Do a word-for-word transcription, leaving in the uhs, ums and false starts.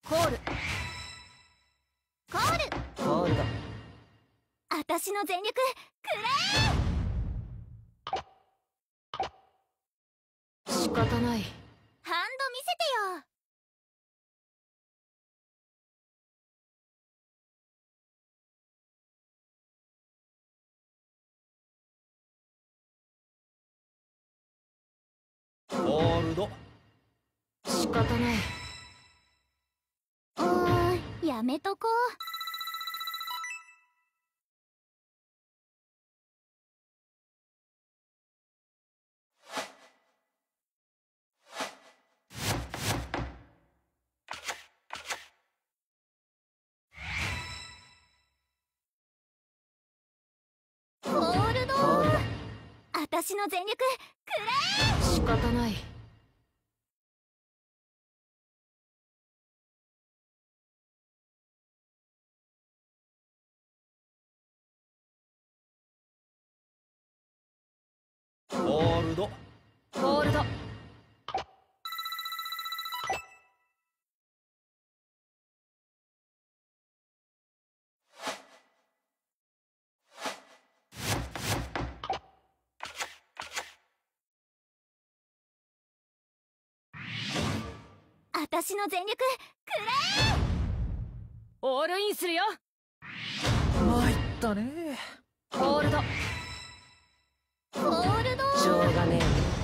コールコールコールド。 私の全力くれ仕方ない。 ハンド見せてよ。 ホールド。 仕方ない。 おーい、やめとこう。ホールドホールド。 私の全力くれ仕方ない。 ホールド。 ホールド。 私の全力くれオールインするよ。 参ったね。 ホールド。 ホールドしょうがねえ。